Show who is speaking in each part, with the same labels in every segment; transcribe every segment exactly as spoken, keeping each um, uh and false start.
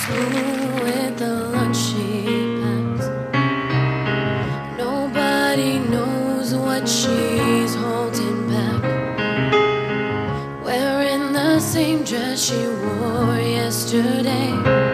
Speaker 1: school with the lunch she packs. Nobody knows what she's holding back. Wearing the same dress she wore yesterday.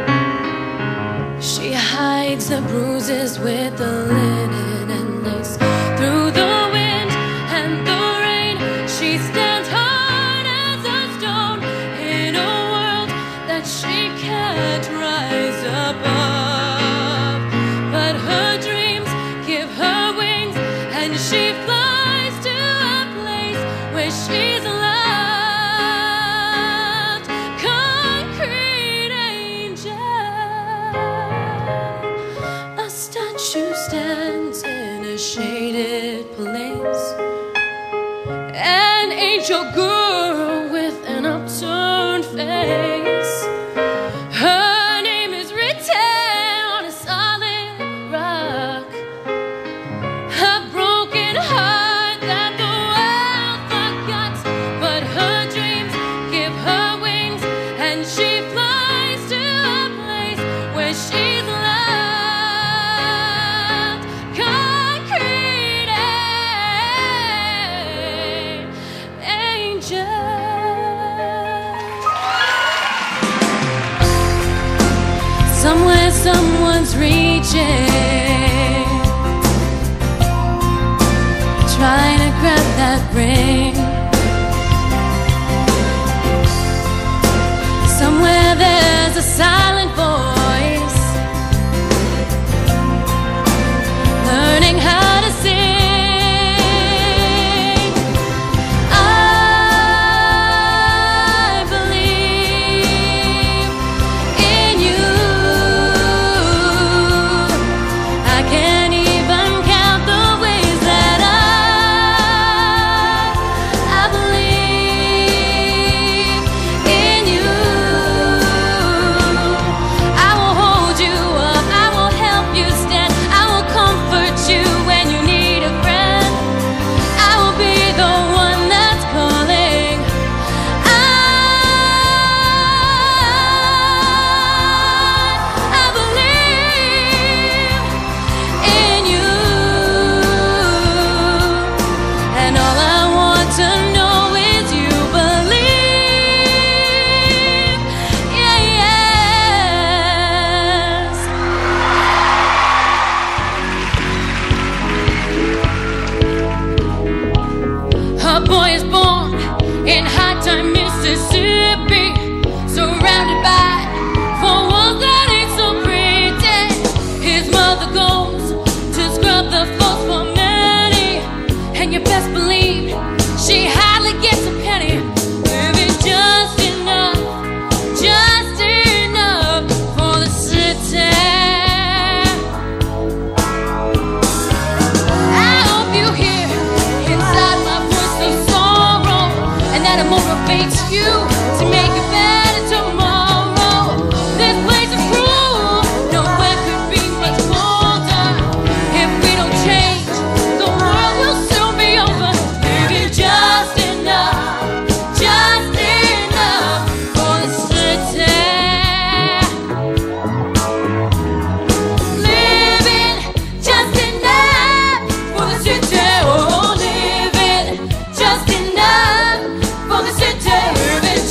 Speaker 1: She hides the bruises with the linen and lace. Through the wind and the rain, she stands hard as a stone in a world that she can't rise above. But her dreams give her wings, and she flies to a place where she's loved. Concrete angel, a statue stands in a shaded place. An angel girl with an upturned face. Her name is written on a solid rock. A broken heart that the world forgot. But her dreams give her wings, and she flies to a place where she's loved. Concrete angel. Somewhere someone's reaching, trying to grab that ring. Somewhere there's a silent voice, learning how to sing. I believe in you. I can't even count the ways that I I believe in you. I will hold you up, I will help you stand, I will comfort you when you need a friend. I will be the one that's calling. I, I believe in you. And all I want to know is you believe. Yeah, yes. A boy is born in High Time, Mississippi, surrounded by four walls that ain't so pretty. His mother goes to scrub the floors for many, and you best believe she hardly gets a penny. Living just enough, just enough for the city. I hope you hear inside my voice the sorrow, and that it motivates you to make it better tomorrow. This place is cruel, nowhere could be much colder. If we don't change, the world will soon be over. Living just enough, just enough for the city. Living just enough for the city. Oh, living just enough for the city. Living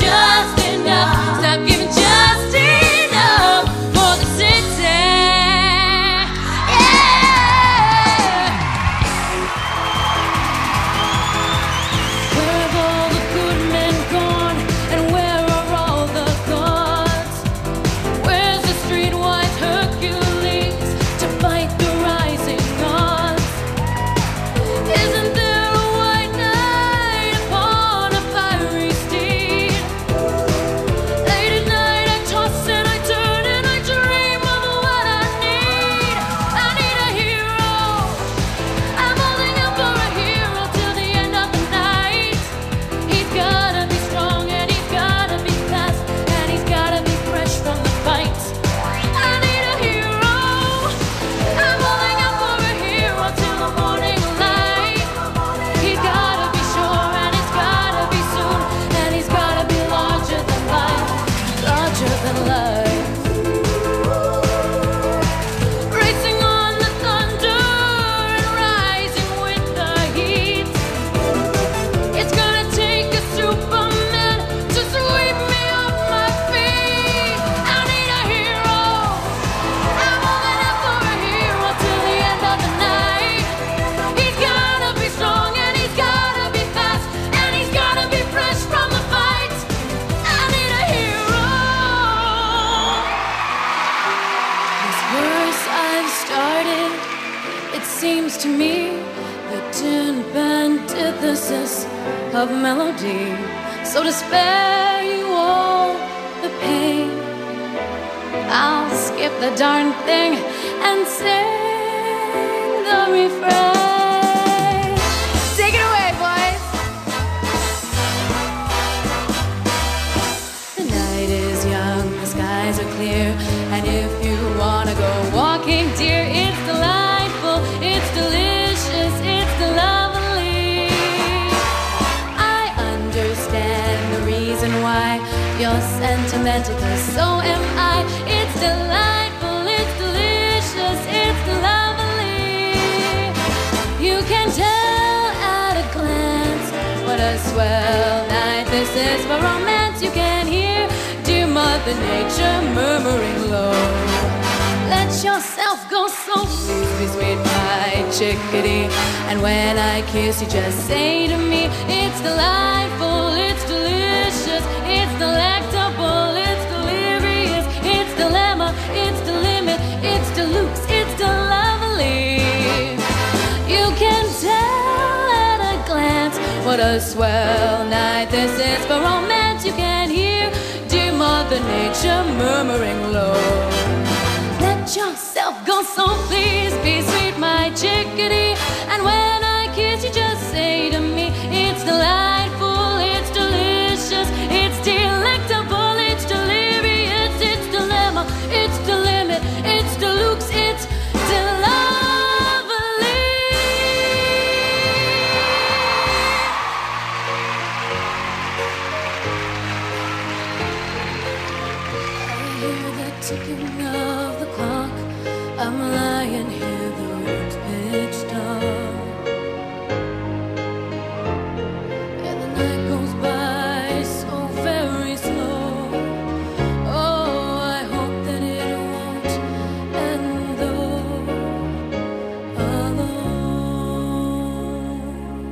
Speaker 1: antithesis of melody. So to spare you all the pain, I'll skip the darn thing and sing the refrain. Take it away, boys. The night is young, the skies are clear, and if you wanna go walking, dear, it's delightful, it's delicious, it's lovely. I understand the reason why you're sentimental, 'cause so am I. It's delightful, it's delicious, it's lovely. You can tell at a glance what a swell night this is for romance. You can hear dear Mother Nature murmuring low. Let yourself go, so please be sweet, my chickadee. And when I kiss you, just say to me, it's delightful, it's delicious, it's delectable, it's delirious, it's dilemma, it's the limit, it's deluxe, it's delovely. You can tell at a glance what a swell night this is for romance. You can hear dear Mother Nature murmuring low. Let yourself go, so please be sweet, my chickadee. And when I kiss you, just say to me, it's delightful, it's delicious, it's delectable, it's delirious, it's dilemma, it's the limit, it's deluxe, it's delovely. I hear the ticking of the clock. I'm lying here, the room's pitch dark, and the night goes by so very slow. Oh, I hope that it won't end though alone.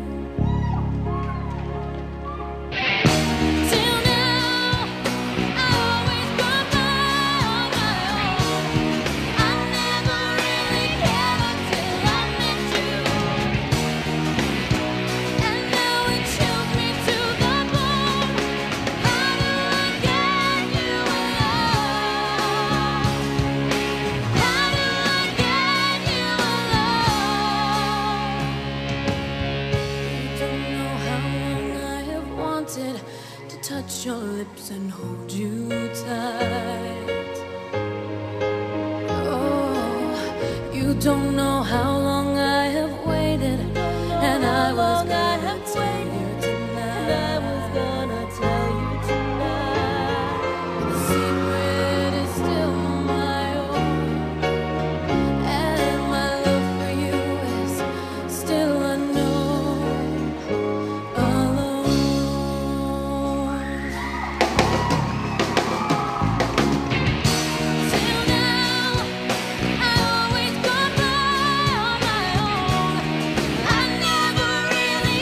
Speaker 1: Till now, I always go by on my own. I never really cared until I met you, and now it chills me to the bone. How do I get you alone? How do I get you alone? You don't know how long I have wanted to touch your lips and hold you tight. Oh, you don't know how long I have waited, and I was gonna tell you tonight. I was gonna tell you tonight. The secret is still my own, and my love for you is still unknown, alone. Till now, I always go by on my own. I never really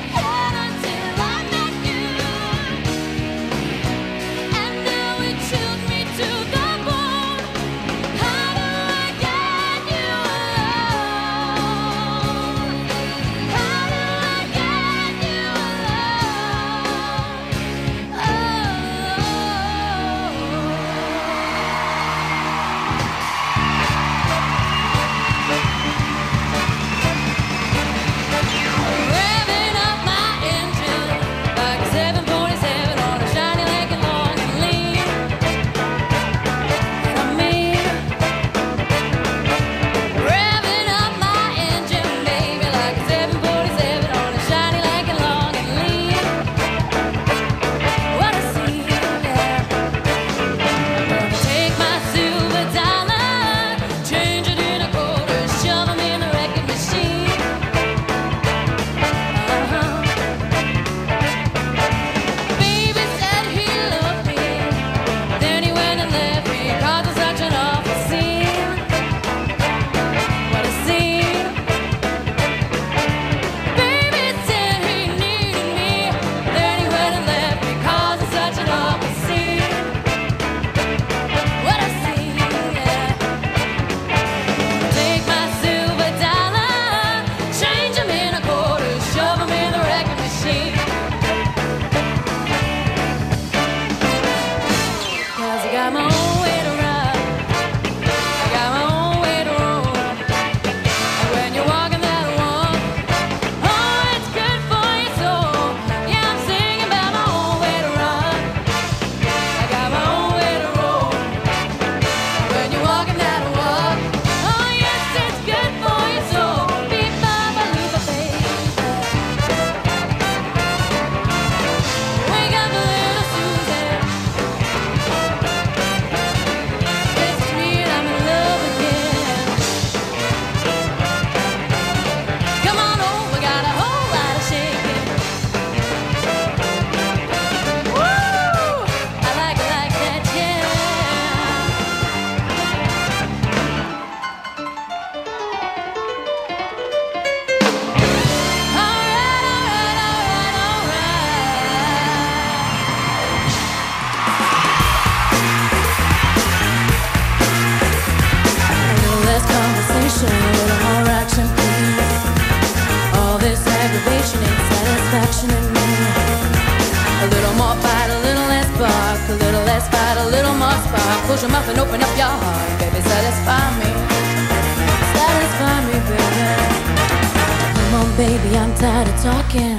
Speaker 1: satisfied, a little more spark. Close your mouth and open up your heart, baby, satisfy me. Satisfy me, baby. Come on, baby, I'm tired of talking.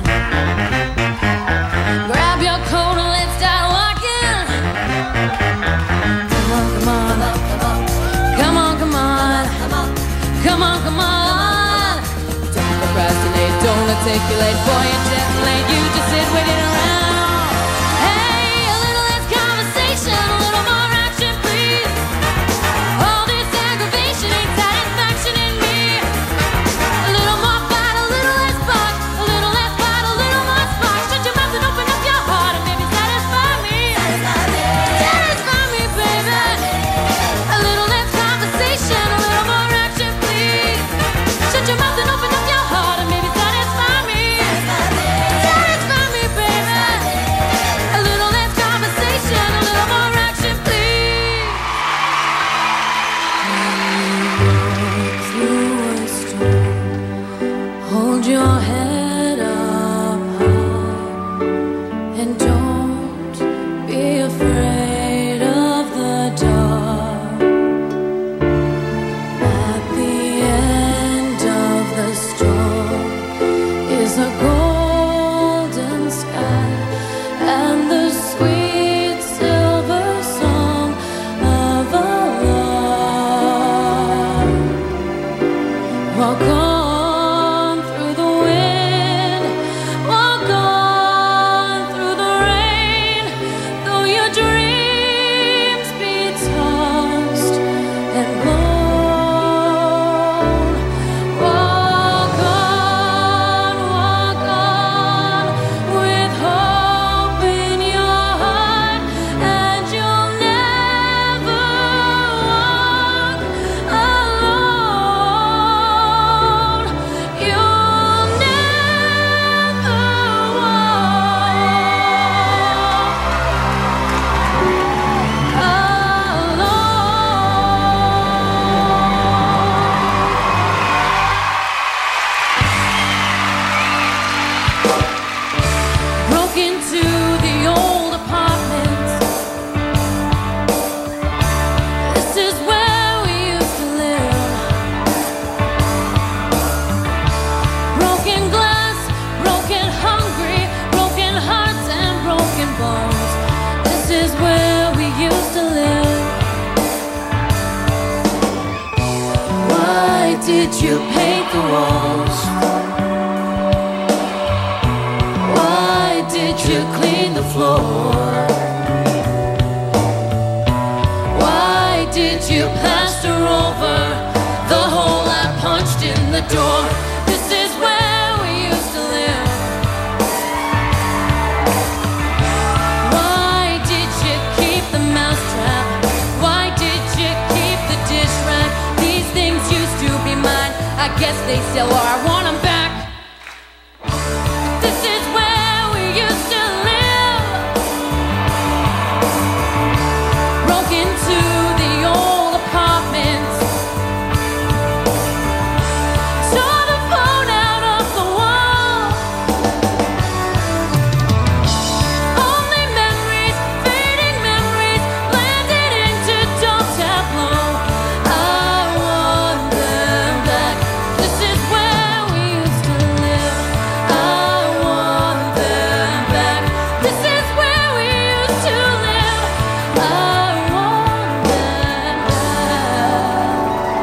Speaker 1: Grab your coat and let's start walking. Come on, come on. Come on, come on. Come on, come on. Don't procrastinate, don't articulate. Boy, you're just late, you just sit waiting around. Hey, a little less conversation, a little more action, please. All this aggravation ain't satisfaction in me. A little more fight, a little less fuck. A little less fight, a little more spark. Shut your mouth and open up your heart and maybe satisfy me. Satisfy me, baby. A little less conversation, a little more action, please. Shut your mouth and open up your heart and maybe satisfy me. Satisfy me, baby. A little less conversation, a little more action, please. Through a storm, hold your head up high and don't be afraid of the dark. At the end of the storm is a golden sky and the sweet silver song of a lark. Walk on through the wind, walk on through the rain, though your dreams be tossed and blown. Walk on, walk on, with hope in your heart, and you'll never walk alone. You'll never walk alone. Broke into the old apartment. This is where we used to live. Broken glass, broken hungry, broken hearts and broken bones. This is where we used to live. Why did you paint the walls? Why did you clean the floor? Why did you plaster over the hole I punched in the door? This is where we used to live. Why did you keep the mousetrap? Why did you keep the dish rack? These things used to be mine. I guess they still are. I want them back. This is where we used to live. Broke into the old apartments. Tore the phone out of the wall. Only memories, fading memories, blended into dull tableau. I want them back. This is where we used to live. I want them back. This is where we used to live. I want them back.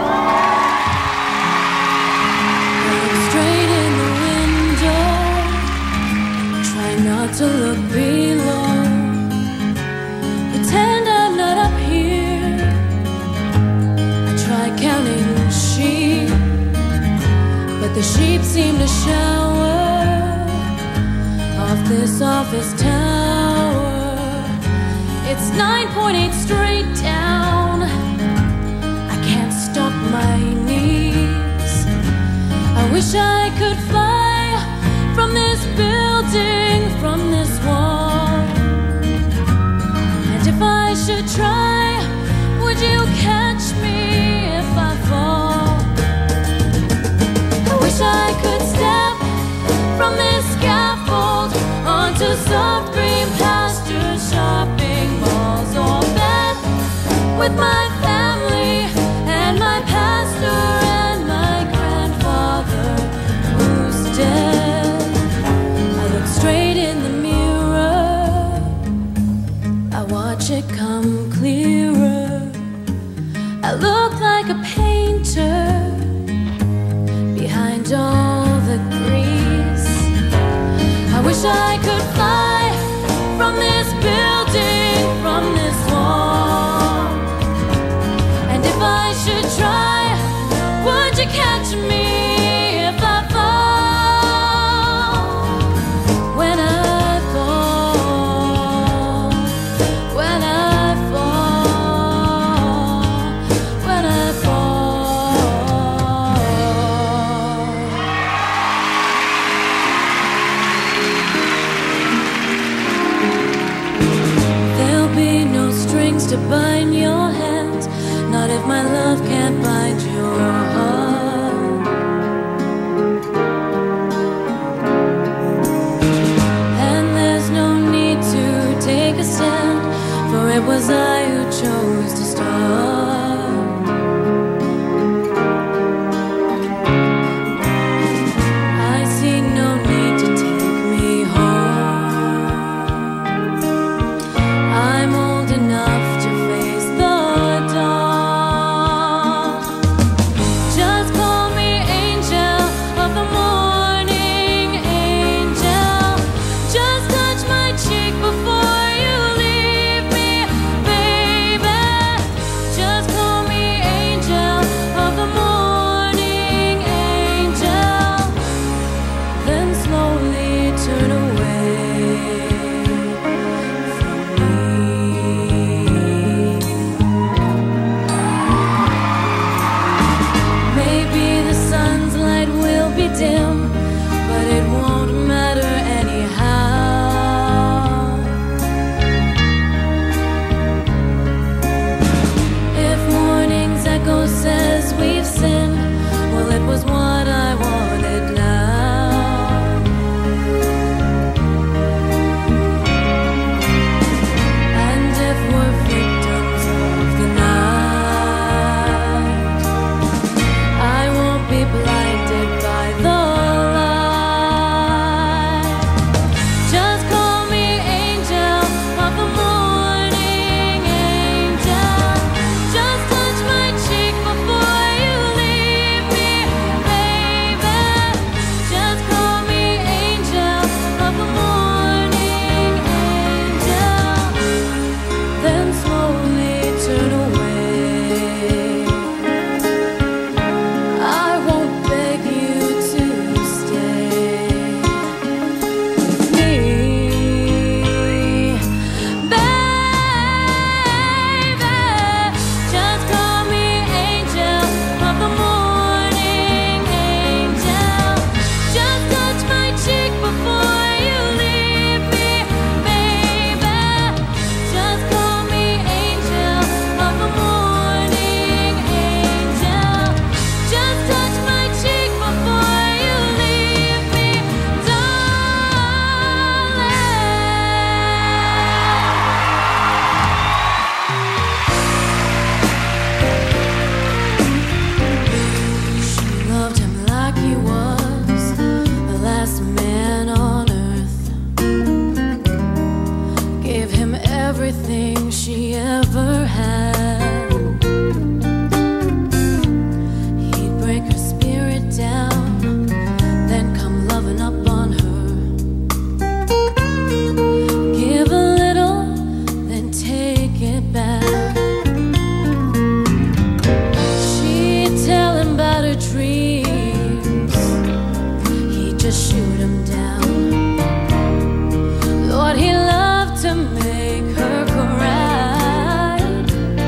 Speaker 1: Look straight in the window. Try not to look below. Pretend I'm not up here. I try counting sheep, but the sheep seem to shower off this office tower. It's nine point eight straight down. I can't stop my knees. I wish I could fly from this building, from this wall. And if I should try, would you catch me if I fall? I wish I could step from this scaffold onto soft green pastures, shopping malls, or with my family and my pastor and my grandfather who's dead. I look straight in the mirror, I watch it come clearer. I look like a painter behind all the grease. I wish I could fly from this building, from this wall. And if I should try, would you catch me if I fall? When I fall, when I fall, when I fall. There'll be no strings to bind your hands, not if my love can't bind your heart. And there's no need to take a stand, for it was I who chose to start. I see no need to take me home. I'm old enough to face the dawn. Just call me angel of the morning, angel. Just touch my cheek before you leave me, baby. Just call me angel of the morning, angel. Then slowly turn away from me. Maybe the sun's light will be dim, but it won't matter anyhow. If morning's echo says we've sinned, well, it was what I wanted now. And if we're victims of the night, I won't be blinded by the light. Just call me angel of the morning, angel. Just touch my cheek before you leave me, baby. Just call me angel of the morning, angel. Then slowly turn away. I won't beg you to stay with me, baby. Just call me angel of the morning, angel. Just touch my cheek before you leave me, baby. Just call me angel of the morning, angel. Just touch my cheek before you leave me, darling. She loved him like he was the last man on earth. Gave him everything she ever had. He'd break her spirit down, then come loving up on her. Give a little, then take it back. She'd tell him about her dreams, he'd just shoot him down. Lord, he loved to make her cry.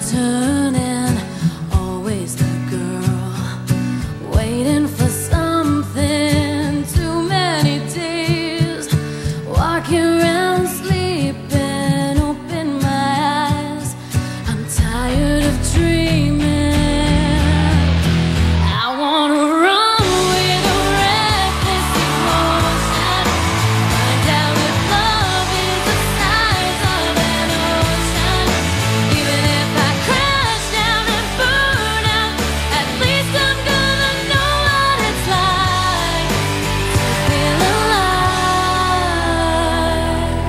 Speaker 1: turning, always the girl, waiting for something. Too many days, walking around sleeping, open my eyes. I'm tired of dreaming. I wanna run with a reckless emotion, find out if love is the size of an ocean. Even if I crash down and burn out, at least I'm gonna know what it's like to feel alive.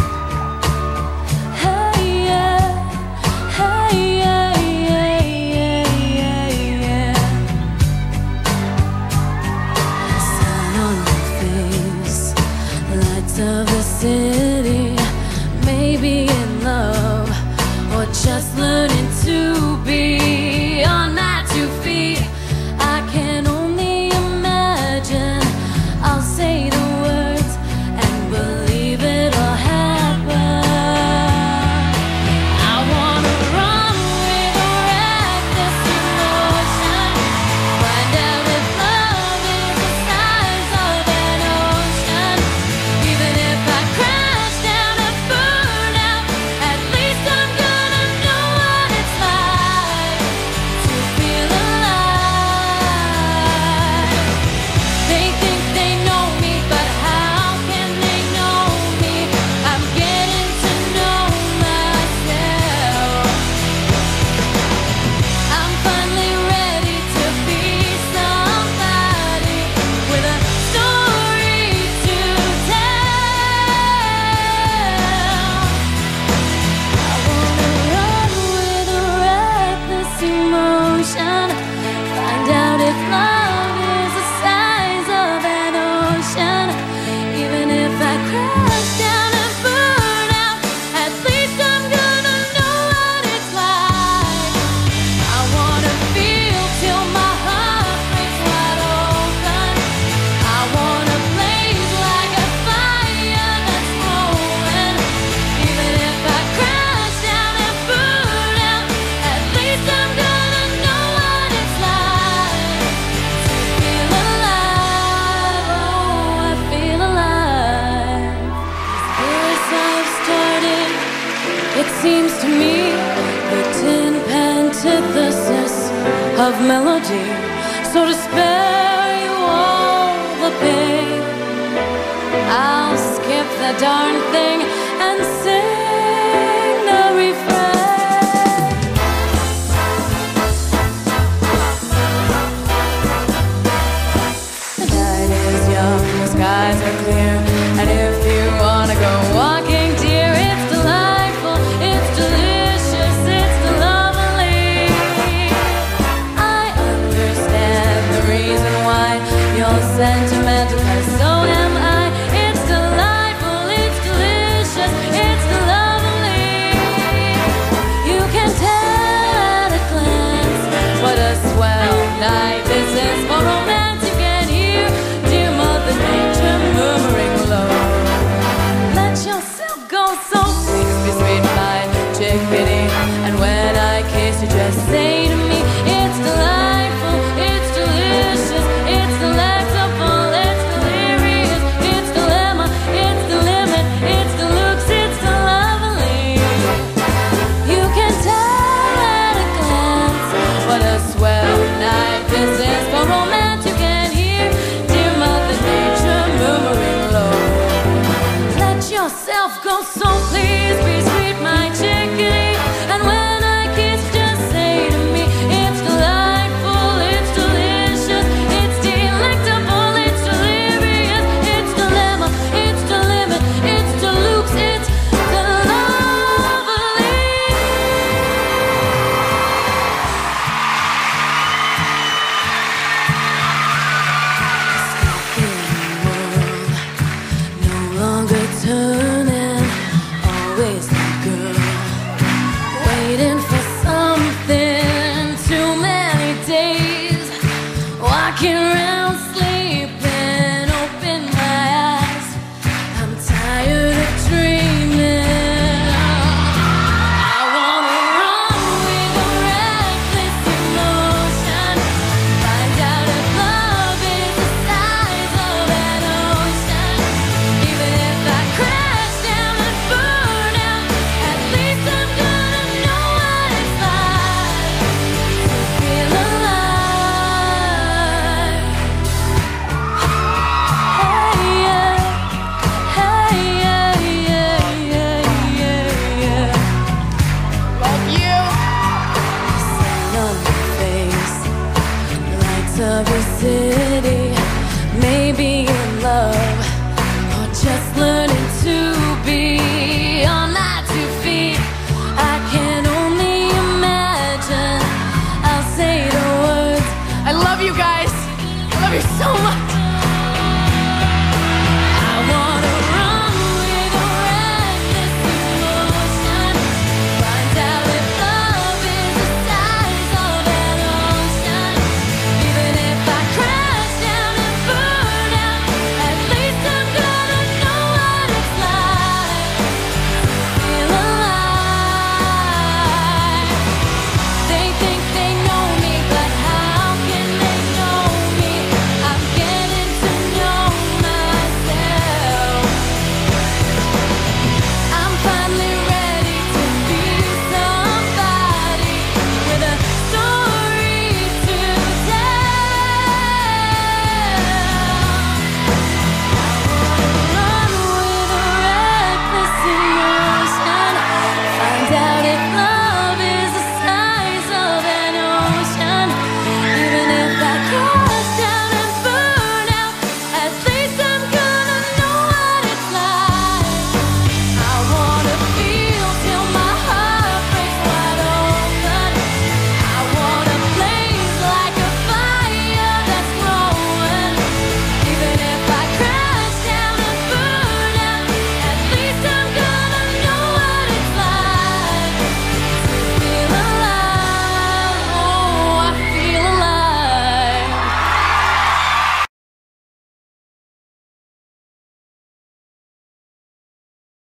Speaker 1: Hey, yeah, hey, yeah, yeah, yeah, yeah, yeah. Sun on my face, lights of the city, maybe in love or just learning to be on my two feet. I can only imagine. I'll say the words and believe it'll happen. I wanna run with a reckless emotion, find out if love is the size of an ocean. Even if I crash down and burn out, at least I'm gonna know what it's like to feel alive. They think they know me, but how can they know me? I'm getting to know myself. I'm finally ready to be somebody with a story to tell. I wanna run with a reckless emotion, find out if love is the size of an ocean. Even if I crash down and burn out, at least I'm gonna know what it's like. I wanna feel till my heart breaks wide open. I wanna blaze like a fire that's growing. Even if I crash down and burn out, at least I'm gonna know what it's like to feel alive. Oh, I feel alive. This I've started, it seems to me, the tin antithesis of melody. So to spare you all the pain, I'll skip the darn thing and sing the refrain. The night is young, the skies are clear, and if you wanna go walking, dear, it's delightful, it's delicious, it's lovely. I understand the reason why you're sentimental, 'cause so am I. It's delightful, it's delicious, it's lovely. You can tell at a glance what a swell night this is for romantic, and hear dear Mother Nature murmuring low. Let yourself go, so please be sweet, my chickadee. And when